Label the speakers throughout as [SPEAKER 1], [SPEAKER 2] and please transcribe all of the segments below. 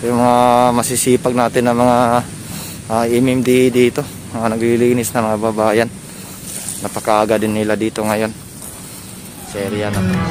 [SPEAKER 1] yung mga masisipag natin na mga MMD dito, mga naglilinis na mga babayan. Napakaaga din nila dito ngayon sa area na to.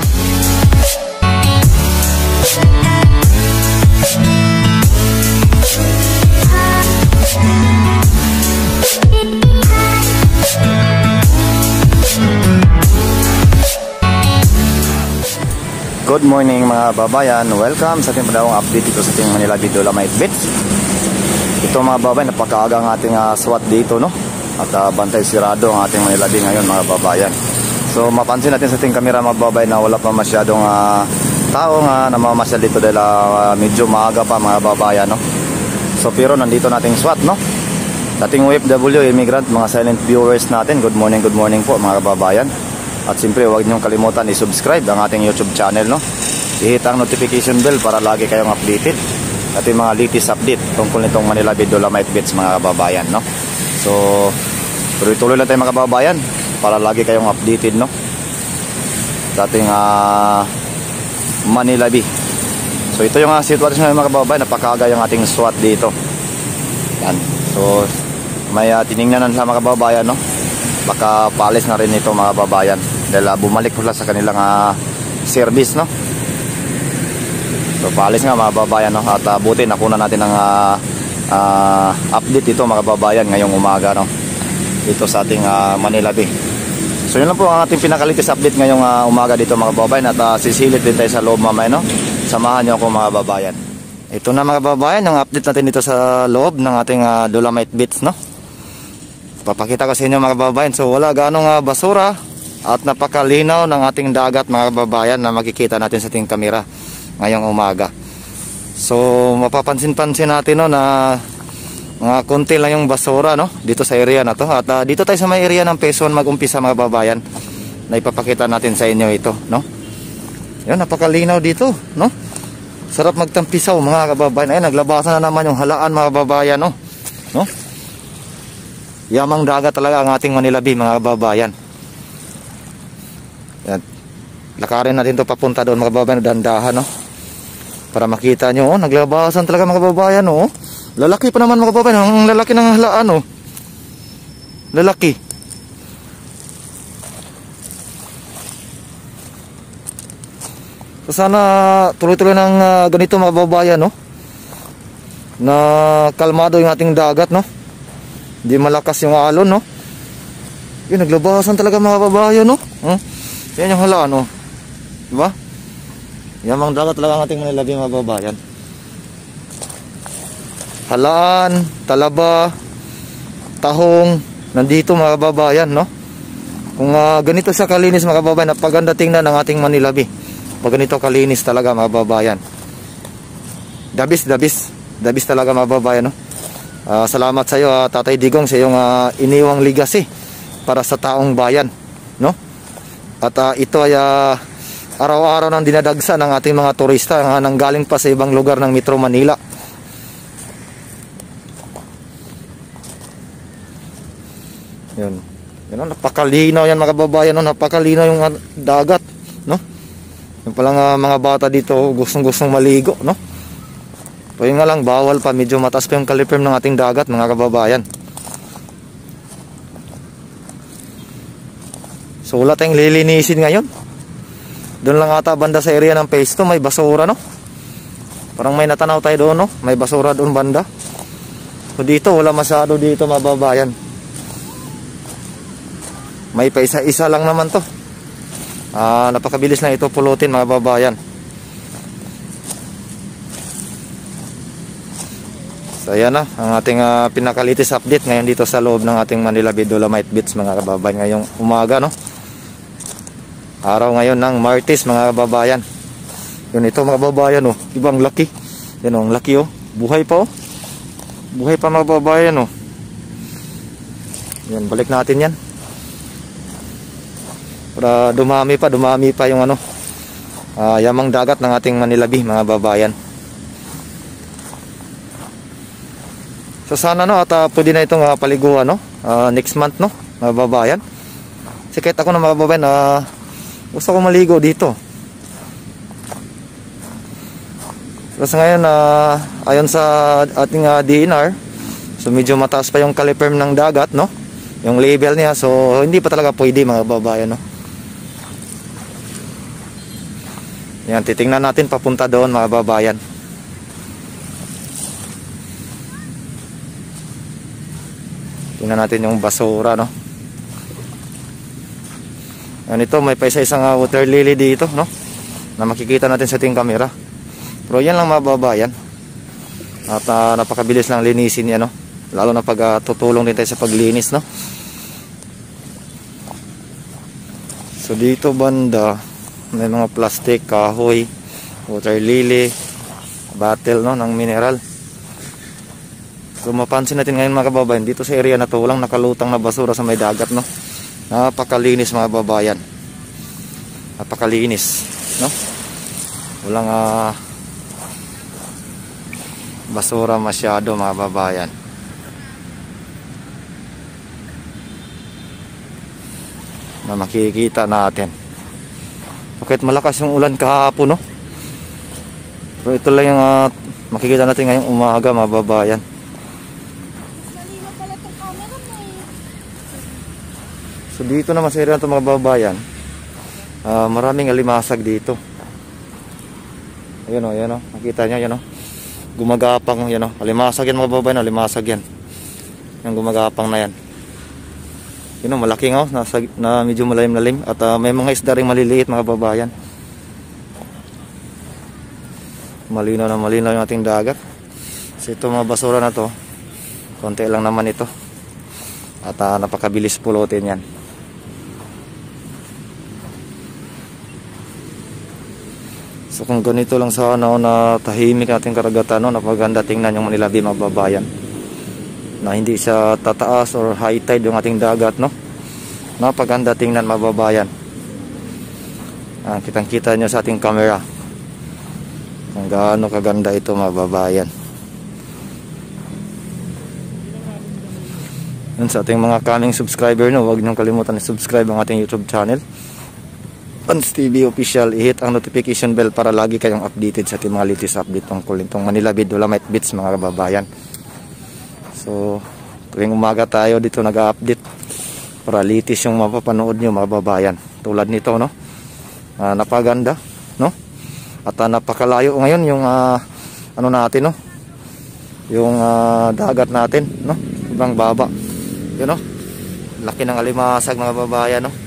[SPEAKER 1] Good morning mga babayan, welcome sa ating padawang update dito sa ating Manila Dolomite Beach. Ito mga babayan, napakaaga ang ating SWAT dito, no? At bantay sirado ang ating Manila Bay ngayon mga babayan. So mapansin natin sa ating kamera mga babayan na wala pa masyadong tao nga namamasyal dito dahil medyo maaga pa mga babayan, no? So pero nandito nating SWAT, no? Dating OFW, immigrant, mga silent viewers natin, good morning po mga babayan. At siyempre huwag niyong kalimutan i-subscribe ang ating YouTube channel, no? I-hit ang notification bell para lagi kayong updated at yung mga latest update tungkol nitong Manila Bay Dolomite Beach mga kababayan, no? So tuloy-tuloy lang tayo mga kababayan para lagi kayong updated, no? Sa ating Manila Bay. So ito yung sitwasyon mga kababayan, napakaaga yung ating SWAT dito. Yan. So may tiningnan sa mga kababayan, no? Baka paalis na rin ito mga babayan dahil bumalik pula sa kanilang service, no? So paalis nga mga babayan, no? At buti nakuna natin ang update ito mga babayan ngayong umaga, no? Dito sa ating Manila Bay. So yun lang po ang ating pinakalitis update ngayong umaga dito mga babayan. At sisilip din tayo sa loob mamaya, no? Samahan nyo ako mga babayan. Ito na mga babayan ang update natin dito sa loob ng ating Dolomite Beach, no? Papakita ko sa inyo mga babayan. So wala ganong basura at napakalinaw ng ating dagat mga babayan na makikita natin sa ating kamera ngayong umaga. So mapapansin-pansin natin, no, na mga konti lang yung basura, no, dito sa area na to. At dito tayo sa may area ng Quezon mag-umpisa mga babayan na ipapakita natin sa inyo ito, no. Yan, napakalinaw dito, no. Sarap magtampisaw mga kababayan. Ayun, naglabasan na naman yung halaan mga babayan, no. No? Yamang dagat talaga ang ating Manila Bay mga kababayan. Yan. Lakarin natin to papunta doon mga kababayan, dandahan, no? Para makita nyo, oh, naglabasan talaga mga kababayan, oh. Lalaki pa naman mga kababayan, ang lalaki ng halaan, oh. Lalaki. So sana tuloy-tuloy ng ganito mga kababayan, no? Na kalmado yung ating dagat, no? Hindi malakas yung alon, no? Yun, naglabasan talaga mga babayan, no? Yan yung halaan, no? Diba? Yamang dagat talaga ang ating Manila Bay mga babayan. Halaan, talaba, tahong, nandito mga babayan, no? Kung ganito siya kalinis mga babayan, napaganda tingnan ng ating Manila Bay. Pag ganito kalinis talaga mga babayan. Dabis talaga mga babayan, no? Salamat sa iyo Tatay Digong sa iyong iniwang legacy para sa taong bayan, no? At ito ay araw-araw nang dinadagsa ng ating mga turista na nanggaling pa sa ibang lugar ng Metro Manila. Yun. Yan, napakalinaw yan mga kababayan, no? Napakalinaw yung dagat, no? Yung palang mga bata dito gustong-gustong maligo, no? Kaya nga lang, bawal pa, medyo mataas pa yung caliper ng ating dagat mga kababayan. So wala tayong lilinisin ngayon. Doon lang ata banda sa area ng Phase 2 may basura, no? Parang may natanaw tayo doon, no? May basura doon banda. So dito wala masyado dito mga babayan. May pa isa-isa lang naman to. Napakabilis na ito pulutin mga babayan. So ayan na ang ating pinakalitis update ngayon dito sa loob ng ating Manila Bay Dolomite Beach mga kababayan ngayong umaga, no? Araw ngayon ng Martes mga kababayan. Yun, ito mga kababayan, oh, ibang laki. Yan, oh, ang laki, oh. Buhay pa, oh. Buhay pa mga kababayan, oh. Yan, balik natin yan. Para dumami pa yung yamang dagat ng ating Manila Bay mga kababayan. So sana, no, at pwede na itong paliguan, no, next month, no, mga babayan. Kasi kahit ako na mga babayan, gusto ko maligo dito. Kasi ngayon, ayon sa ating DNR, so medyo mataas pa yung caliperm ng dagat, no? Yung level niya, so hindi pa talaga pwede mga babayan, no? Yan, titingnan natin papunta doon mga babayan. Tingnan natin yung basura, no? Yan, ito may pa isang water lily dito, no? Na makikita natin sa ating camera. Pero yan lang mga babayan. At napakabilis lang linisin yan, no? Lalo na pag tutulong din tayo sa paglinis, no? So dito banda may mga plastic, kahoy, water lily, bottle, no, ng mineral. So mapansin natin ngayon mga kababayan, dito sa area na to walang nakalutang na basura sa may dagat, no? Napakalinis mga babayan. Napakalinis, no? Walang basura masyado mga babayan. Na makikita natin. Bakit malakas yung ulan kahapon, no? Pero ito lang yung makikita natin ngayong umaga mga babayan. So dito naman sa area ito mga babayan, maraming alimasag dito. Ayan o, ayan o. Nakita nyo, ayan o. Gumagapang, ayan o. Alimasag yan mga babayan, alimasag yan. Yung gumagapang na yan. Yun o, malaki nga o, na medyo malalim-lalim. At may mga isda rin maliliit mga babayan. Malinaw na malinaw yung ating dagat. So ito mga basura na to, konti lang naman ito. At napakabilis pulutin yan. So kung ganito lang sana na tahimik ating karagatan, no, napaganda tingnan yung Manilabi mga babayan. Na hindi siya tataas or high tide yung ating dagat, no. Napaganda tingnan mga babayan. Kitang-kita nyo sa ating camera kung gaano kaganda ito mga babayan. Yun, sa ating mga coming subscriber, no, huwag niyong kalimutan i-subscribe ang ating YouTube channel, Pans TV Official. I-hit ang notification bell para lagi kayong updated sa ating mga latest update tungkol itong Manilabi Dolomite Beach mga kababayan. So tuwing umaga tayo dito nag-update para latest yung mapapanood nyo mga babayan. Tulad nito, no, napaganda, no, at napakalayo ngayon yung ano natin, no, yung dagat natin, no, ibang baba. Yun, no, laki ng alimasag mga babayan, no.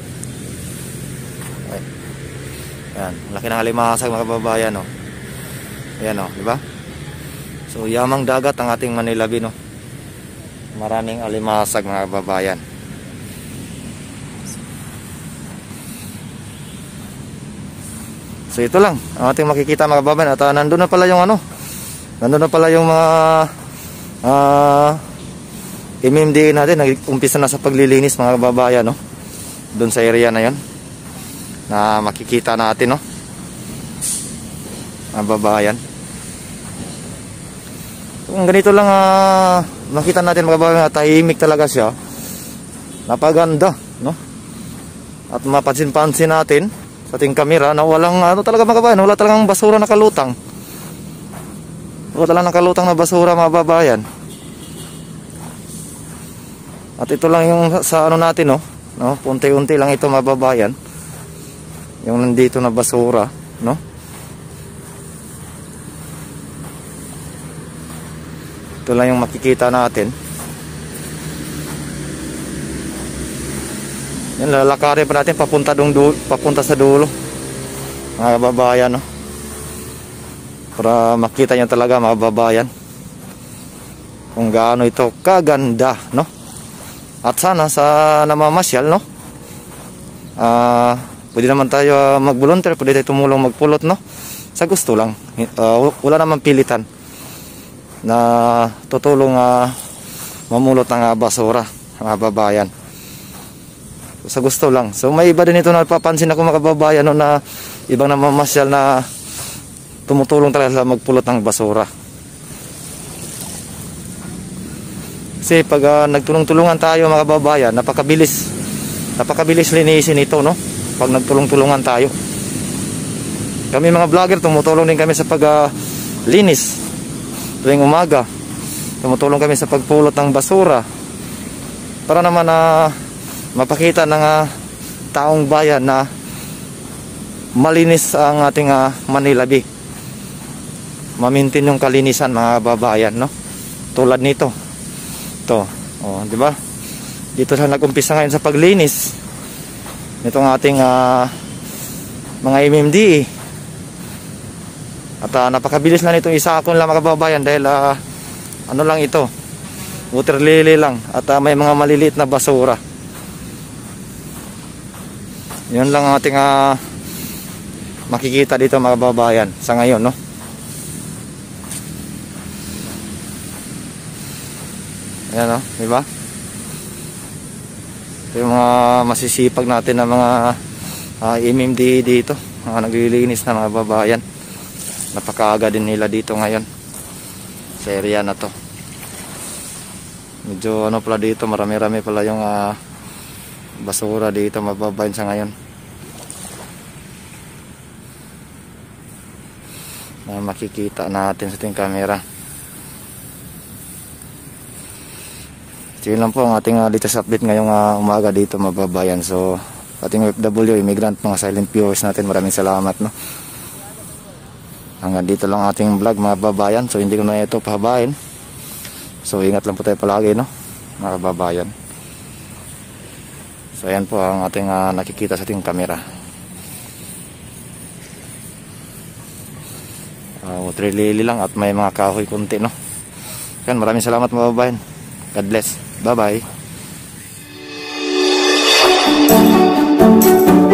[SPEAKER 1] Yan, laki ng alimasag mga babayan, no. Ayan, no, di ba? So yamang dagat ang ating Manilabi, no. Maraming alimasag mga babayan. So ito lang ang ating makikita mga babayan. At nandun na pala yung ano, nandun na pala yung mga MMDA natin. Nag-umpisa na sa paglilinis mga babayan, no. Doon sa area na yon na makikita natin, no, mga babayan. Kung ganito lang makita natin mga babayan, tahimik talaga siya, napaganda, no. At mapansin-pansin natin sa ating camera na walang ano talaga mga babayan, wala talagang basura nakalutang. Wala talagang nakalutang na basura mga babayan. At ito lang yung sa ano natin, no, unti-unti lang ito mga babayan, yung nandito na basura, no. Ito lang yung makikita natin. Yan, lalakarin pa natin papunta sa dulo mga babayan, no, para makita nyo talaga mga babayan kung gaano ito kaganda, no. At sana sa namamasyal, no, pwede naman tayo mag-volunteer, pwede tayo tumulong magpulot, no, sa gusto lang. Wala naman pilitan na tutulong mamulot ng basura mga babayan. Sa gusto lang. So may iba din ito na napapansin ako mga kababayan, no, na ibang namamasyal na tumutulong talaga sa magpulot ng basura. Kasi pag nagtulong-tulungan tayo mga kababayan, napakabilis linisin ito, no, pag nagtulong-tulungan tayo. Kami mga vlogger tumutulong din kami sa pag linis tuwing umaga. Tumutulong kami sa pagpulot ng basura para naman mapakita ng taong bayan na malinis ang ating Manila Bay. Ma-maintain yung kalinisan mga babayan, no? Tulad nito. Ito, oh, di ba? Dito sa nag-umpisa ngayon sa paglinis nitong ating mga MMDA. At napakabilis na nitong isakon lang mga kababayan dahil ano lang ito, water lily lang at may mga maliliit na basura. Yun lang ang ating makikita dito mga kababayan sa ngayon, no? Ayan, no? Diba? Ito yung mga masisipag natin na mga MMDA dito, mga naglilinis na mga babayan. Napakaaga din nila dito ngayon sa area na to. Medyo ano pala dito, marami-rami pala yung basura dito mababayan sa ngayon na makikita natin sa ating camera. So yun lang po ang ating latest update ngayong umaga dito mababayan. So ating OFW, immigrant, mga silent viewers natin, maraming salamat, no? Hanggang dito lang ating vlog mga babayan. So hindi ko na ito pahabain. So ingat lang po tayo palagi, no, mga babayan. So ayan po ang ating nakikita sa ating camera. Water lily lang at may mga kahoy kunti, no. Yan, maraming salamat mga babayan. God bless. Bye bye.